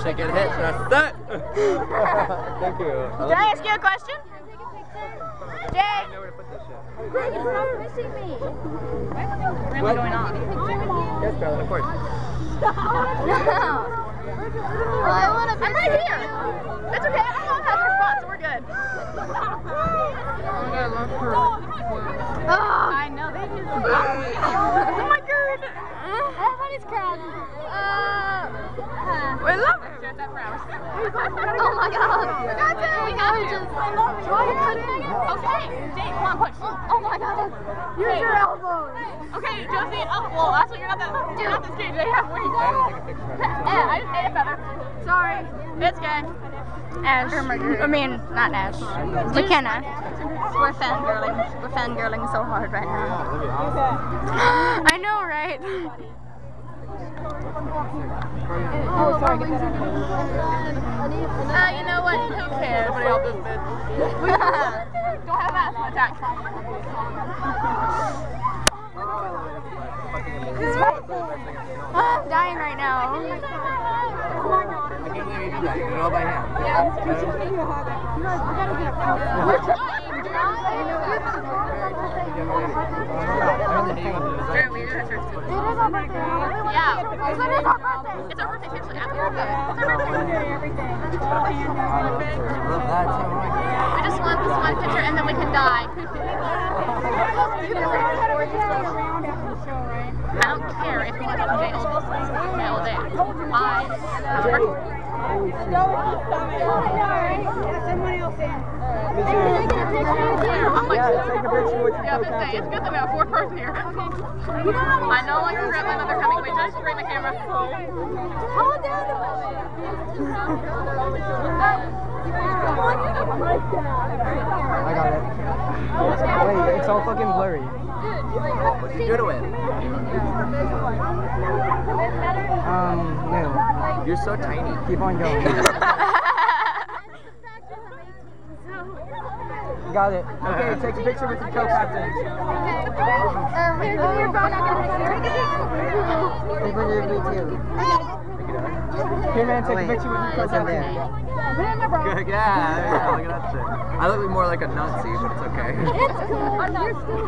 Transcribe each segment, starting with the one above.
doesn't get hit. That's it. Thank you. Can I ask you a question? Jay! I know where to put this shit. Greg, it's not missing me. What's really going on? Yes, darling, of course. I'm right here. That's okay. I'm on her spot, so we're good. I know they just. Oh my god. Everybody's crowding. We love it. Oh my god. We have to. Okay, Jay, come on, push. Oh my god. Use your elbows. Okay, Josie. Oh, well, actually, you're not this game. Jay, halfway. Yeah, I just ate a feather. Sorry. It's good. Ash. I mean, not Ash. McKenna. We're fangirling. We're fangirling so hard right now. I know, right? You know what? Who cares? Somebody else just did. Don't have asthma attack. I'm dying right now. I can't believe you did that. You did it all by hand. Yeah. We gotta get up. We're trying. Yeah. It's our birthday. Seriously. Happy birthday. It's our birthday. Love that too. We just want this one picture and then we can die. I don't care if you want to get Jay old day. Someone else in. Yeah, take a picture with your yeah, it's good that we have a fourth person here. I no longer regret my mother coming. Wait, just bring the camera. Hold down the I got it. Wait, it's all fucking blurry. What did you do to it? No. You're so tiny. Keep on going. Got it. Okay, take a picture with your co-captains. Here, give me your phone. Take one of your too. Here, man, take a picture with your co-captains. Good, yeah, look at that shit. I look more like a Nazi, but it's okay. It's cool. You're still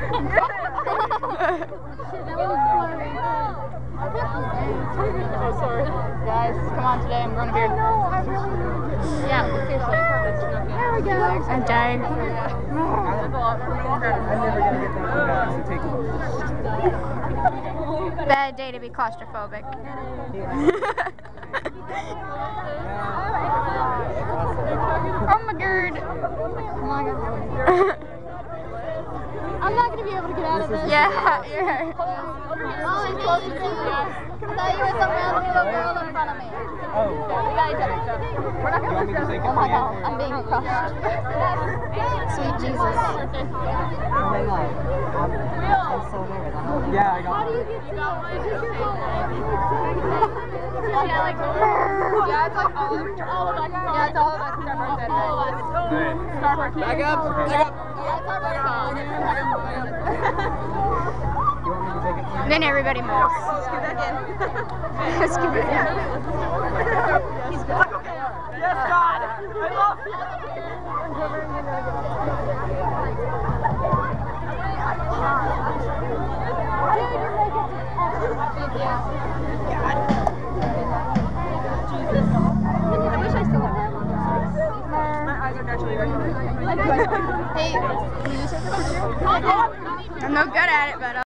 oh, sorry. Guys, come on today. I'm growing a beard. No, I really. Yeah, seriously. There we go. I'm dying. I'm never gonna get that take Bad day to be claustrophobic. Oh my god. Oh my god. I'm not gonna be able to get out of this. Yeah, you're right. Oh, I'm close to you. I thought you were some random little girl in front of me. Oh. We got each other. We're not gonna miss this. Oh my god, I'm being crushed. Sweet Jesus. Oh my god. I'm so nervous. Yeah, I got it. How do you get to Yeah, like, yeah, it's like all of us. Yeah, it's all of us. All of us. Back up. Back up. Then everybody moves. Scoot back in. Scoot back in. Yes, God. I love you. I wish I still had that. My eyes are naturally red. Hey, can you take a picture? I'm no good at it, but